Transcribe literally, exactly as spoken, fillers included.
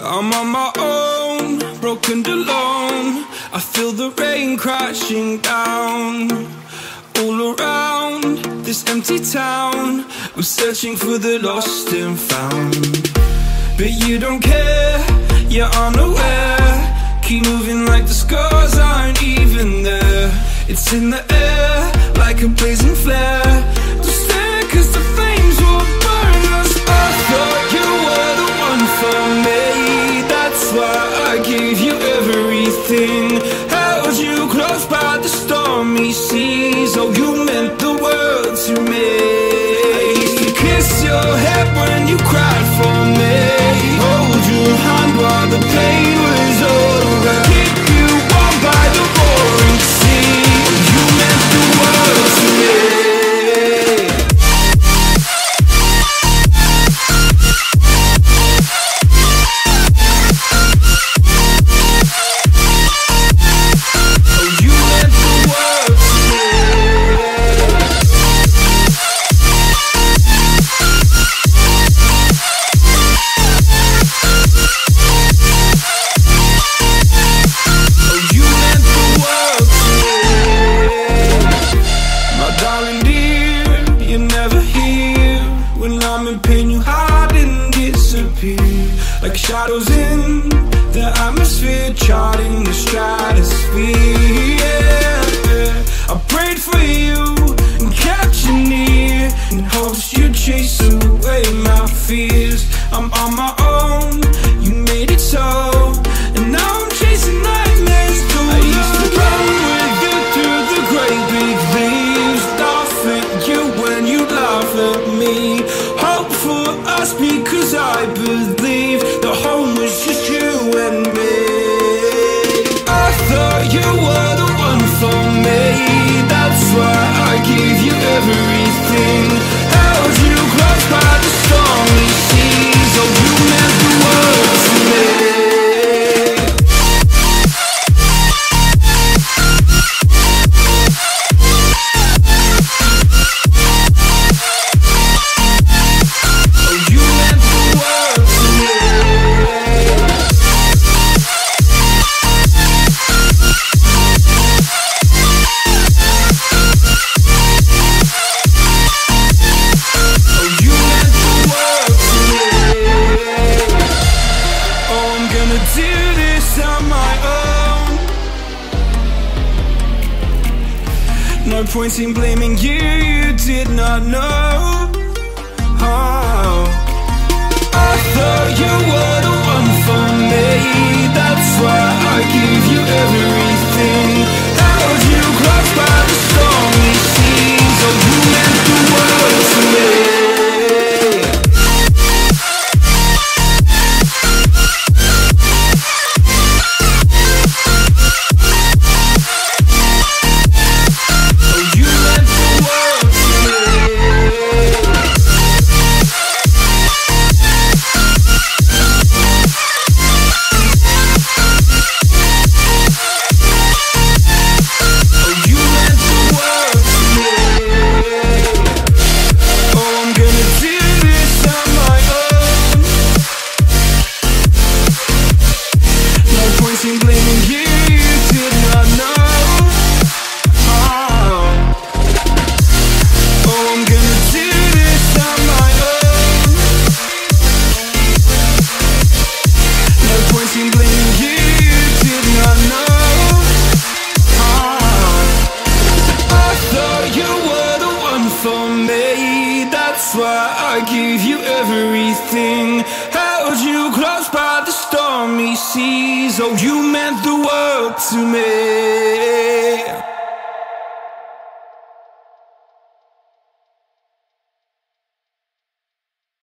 I'm on my own, broken and alone. I feel the rain crashing down all around this empty town. I'm searching for the lost and found, but you don't care, you're unaware. Keep moving like the scars aren't even there. It's in the air like a blazing flare. Don't stare cause the flames will burn us. I thought you were the one for me, that's why I gave you everything. Held you close by the stormy seas. Oh, you meant the world to me. I used to kiss your head when you cried for me, hold your hand while the pain was over, keep you warm by the roaring sea. Oh, you meant the world to me. Like shadows in the atmosphere, charting the stratosphere. Yeah. I prayed for you and kept you near in hopes you'd chase away my fears. I'm on my own, you made it so, and now I'm chasing nightmares too. I used to run with you through the great big leaves, laugh at you when you laugh at me. Hope for us because I believe the home was just you and me. I thought you were the one for me, that's why I gave you everything. Held you close by the stormy seas. Oh, you meant the world to me. No point in blaming you, you did not know. Oh, I thought you were the one for me, that's why I gave you everything. Held you close by the stormy seas. Oh, you meant the world to me. That's why I gave you everything. Held you close by the stormy seas. Oh, you meant the world to me.